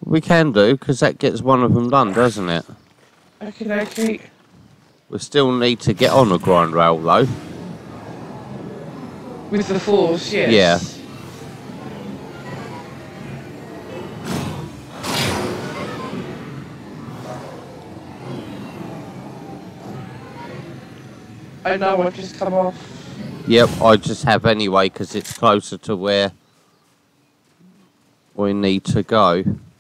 We can do, because that gets one of them done, doesn't it? Okay. We still need to get on a grind rail, though. With the force, yes. Yeah. I know, I've just come off. Yep, I just have anyway, because it's closer to where we need to go.